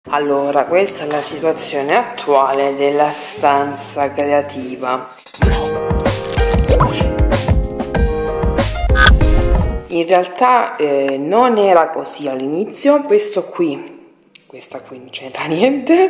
Allora, questa è la situazione attuale della stanza creativa. In realtà non era così all'inizio. Questa qui non c'entra niente,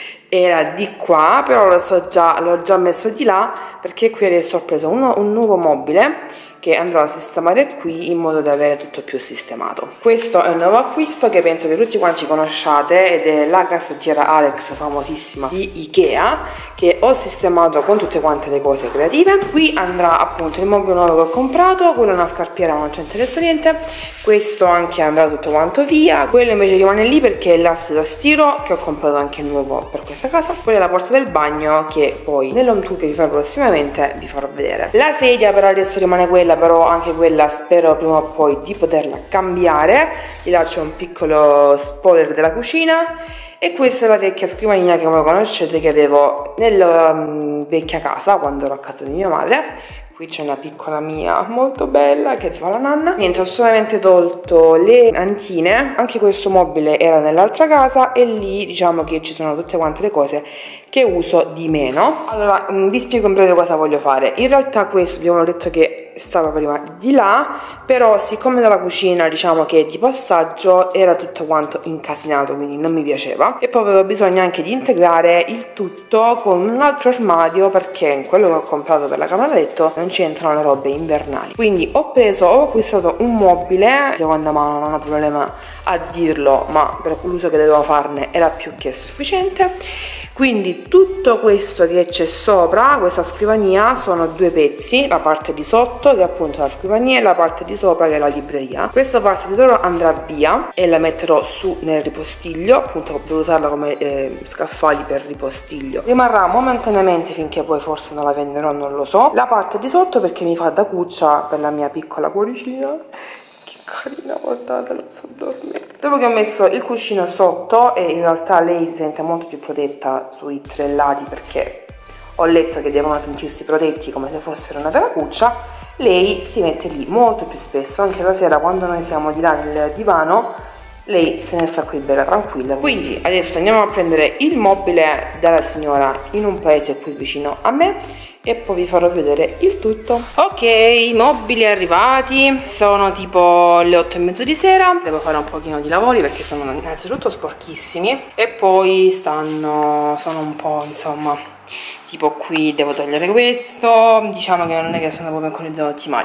era di qua, però l'ho già messo di là perché qui adesso ho preso un nuovo mobile che andrò a sistemare qui in modo da avere tutto più sistemato. Questo è un nuovo acquisto che penso che tutti quanti conosciate ed è la cassettiera Alex famosissima di Ikea, che ho sistemato con tutte quante le cose creative. Qui andrà appunto il mobile nuovo che ho comprato, quello è una scarpiera ma non ci interessa niente, questo anche andrà tutto quanto via, quello invece rimane lì perché è l'asse da stiro che ho comprato anche nuovo per questa casa, quella è la porta del bagno che poi nell'home tour che vi farò prossimamente vi farò vedere. La sedia per adesso rimane quella, però anche quella spero prima o poi di poterla cambiare. Vi lascio un piccolo spoiler della cucina. E questa è la vecchia scrivania che voi conoscete, che avevo nella vecchia casa quando ero a casa di mia madre. Qui c'è una piccola mia molto bella che fa la nanna. Niente, ho solamente tolto le antine, anche questo mobile era nell'altra casa e lì diciamo che ci sono tutte quante le cose che uso di meno. Allora vi spiego in breve cosa voglio fare. In realtà questo abbiamo detto che stava prima di là, però siccome dalla cucina diciamo che di passaggio era tutto quanto incasinato, quindi non mi piaceva, e poi avevo bisogno anche di integrare il tutto con un altro armadio perché in quello che ho comprato per la camera da letto non c'entrano le robe invernali. Quindi ho acquistato un mobile di seconda mano, non ho problema a dirlo, ma per l'uso che dovevo farne era più che sufficiente. Quindi tutto questo che c'è sopra questa scrivania sono due pezzi, la parte di sotto che è appunto la scrivania e la parte di sopra che è la libreria. Questa parte di sopra andrà via e la metterò su nel ripostiglio, appunto per usarla come scaffali per ripostiglio. Rimarrà momentaneamente finché poi forse non la venderò, non lo so. La parte di sotto perché mi fa da cuccia per la mia piccola cuoricina. Carina, guardatela, sto dormendo. Dopo che ho messo il cuscino sotto, e in realtà lei si sente molto più protetta sui tre lati perché ho letto che devono sentirsi protetti come se fossero una vera cuccia, lei si mette lì molto più spesso, anche la sera quando noi siamo di là nel divano lei se ne sta qui bella tranquilla. Quindi adesso andiamo a prendere il mobile dalla signora in un paese qui vicino a me e poi vi farò vedere il tutto. Ok, i mobili arrivati, sono tipo le 8:30 di sera, devo fare un pochino di lavori perché sono innanzitutto sporchissimi e poi sono un po', insomma, tipo qui devo togliere questo, diciamo che non è che sono proprio in condizioni ottimali,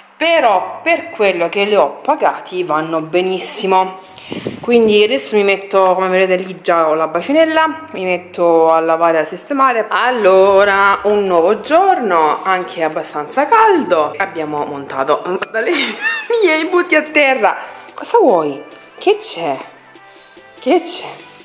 però per quello che li ho pagati vanno benissimo. Quindi adesso mi metto, come vedete lì già ho la bacinella, mi metto a lavare e a sistemare. Allora, un nuovo giorno, anche abbastanza caldo, abbiamo montato. Guarda, mi butti a terra. Cosa vuoi? Che c'è? Che c'è?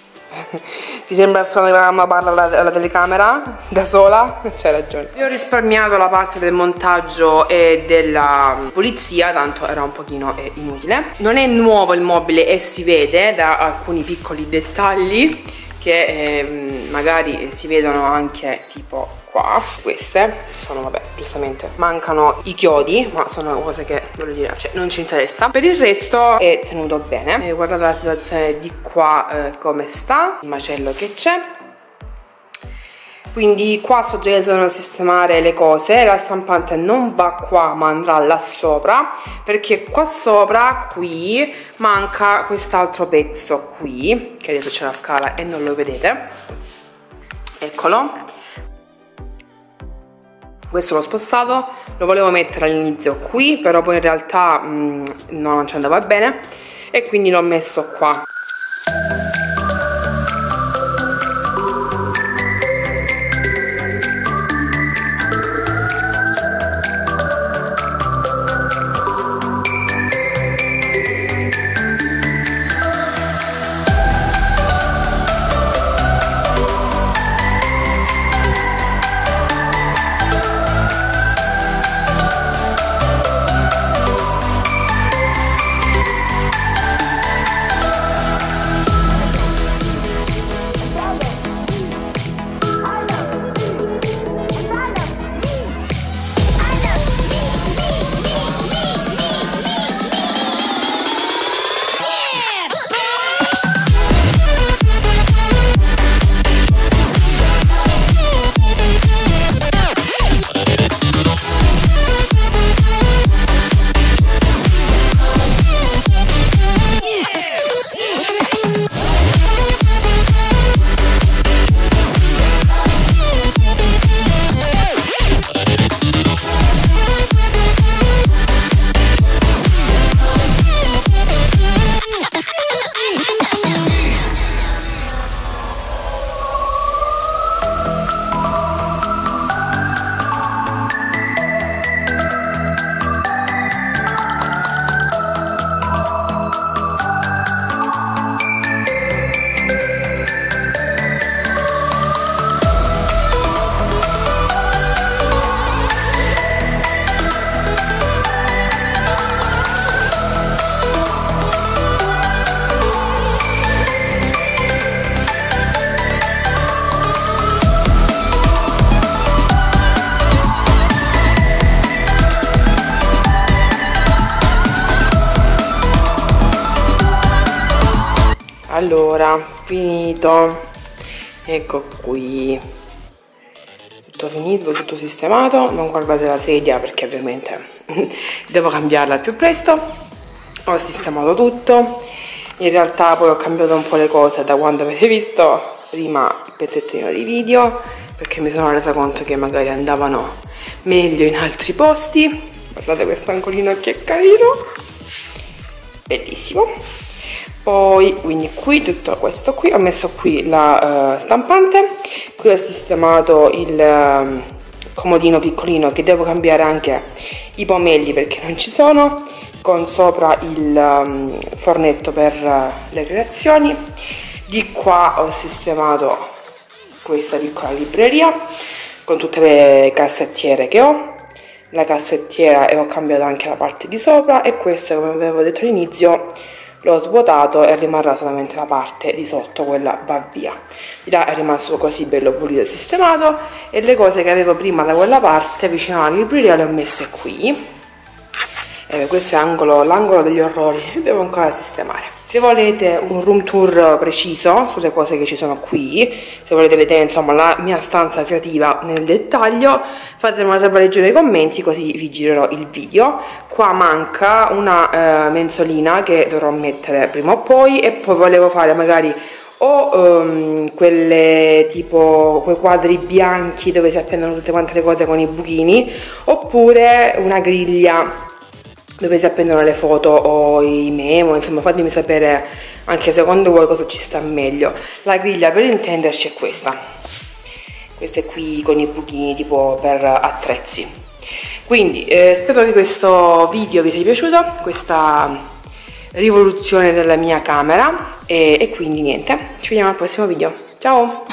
Ti sembra strano che la mamma parla alla telecamera da sola? C'hai ragione. Io ho risparmiato la parte del montaggio e della pulizia, tanto era un pochino inutile. Non è nuovo il mobile e si vede da alcuni piccoli dettagli che magari si vedono anche tipo qua. Queste sono, vabbè, giustamente mancano i chiodi, ma sono cose che voglio dire, cioè, non ci interessa. Per il resto è tenuto bene. Guardate la situazione di qua come sta, il macello che c'è. Quindi qua sto già iniziando a sistemare le cose, la stampante non va qua ma andrà là sopra perché qua sopra qui manca quest'altro pezzo qui, che adesso c'è la scala e non lo vedete, eccolo. Questo l'ho spostato, lo volevo mettere all'inizio qui, però poi in realtà non ci andava bene e quindi l'ho messo qua. Allora, finito, ecco qui, tutto finito, tutto sistemato. Non guardate la sedia perché ovviamente devo cambiarla al più presto. Ho sistemato tutto, in realtà poi ho cambiato un po' le cose da quando avete visto prima il pezzettino di video, perché mi sono resa conto che magari andavano meglio in altri posti. Guardate questo angolino che carino, bellissimo. Poi quindi qui tutto questo qui, ho messo qui la stampante, qui ho sistemato il comodino piccolino che devo cambiare anche i pomelli perché non ci sono, con sopra il fornetto per le creazioni. Di qua ho sistemato questa piccola libreria con tutte le cassettiere che ho, la cassettiera, e ho cambiato anche la parte di sopra, e questo, come avevo detto all'inizio, l'ho svuotato e rimarrà solamente la parte di sotto, quella va via. Di là è rimasto così bello pulito e sistemato, e le cose che avevo prima da quella parte vicino alla libreria le ho messe qui. Questo è l'angolo degli orrori, devo ancora sistemare. Se volete un room tour preciso sulle cose che ci sono qui, se volete vedere insomma la mia stanza creativa nel dettaglio, fatemelo sapere giù nei commenti, così vi girerò il video. Qua manca una mensolina che dovrò mettere prima o poi, e poi volevo fare magari o quelle tipo quei quadri bianchi dove si appendono tutte quante le cose con i buchini, oppure una griglia dove si appendono le foto o i memo. Insomma, fatemi sapere anche secondo voi cosa ci sta meglio. La griglia, per intenderci, è questa è qui con i buchini tipo per attrezzi. Quindi spero che questo video vi sia piaciuto, questa rivoluzione della mia camera, e quindi niente, ci vediamo al prossimo video. Ciao!